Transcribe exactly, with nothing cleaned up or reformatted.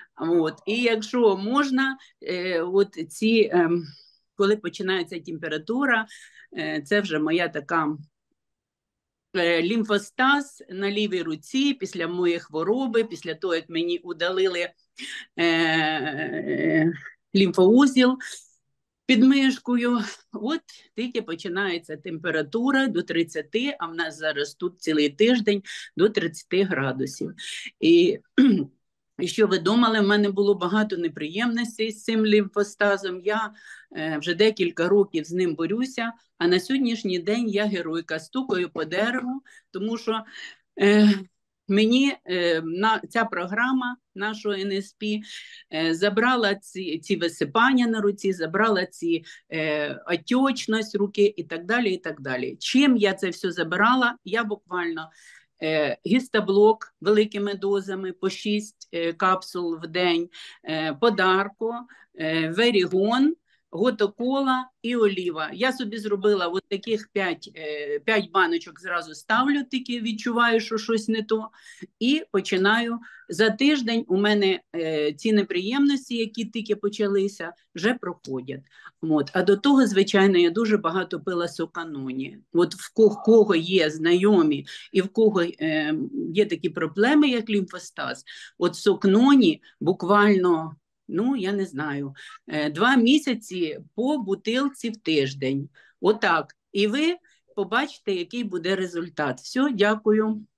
От. І якщо можна, е, от ці, е, коли починається температура, е, це вже моя така е, лімфостаз на лівій руці після моєї хвороби, після того, як мені удалили е, лімфоузіл під мишкою. От тільки починається температура до тридцяти, а в нас зараз тут цілий тиждень до тридцяти градусів. І І що ви думали, в мене було багато неприємностей з цим лімфостазом. Я е, вже декілька років з ним борюся, а на сьогоднішній день я геройка, стукаю по дереву, тому що е, мені е, на, ця програма нашого ен ес пі е, забрала ці, ці висипання на руці, забрала ці е, отечність руки і так далі, і так далі. Чим я це все забирала? Я буквально Е, гістаблок великими дозами по шість е, капсул в день, е, подарко, е, верігон, готокола і оліва. Я собі зробила от таких п'ять е, баночок, зразу ставлю, тільки відчуваю, що щось не то, і починаю. За тиждень у мене е, ці неприємності, які тільки почалися, вже проходять. От. А до того, звичайно, я дуже багато пила соканоні. От в кого, кого є знайомі і в кого е, є такі проблеми, як лімфостаз, от сокноні буквально, ну, я не знаю, е, два місяці по бутилці в тиждень. Отак. І ви побачите, який буде результат. Все, дякую.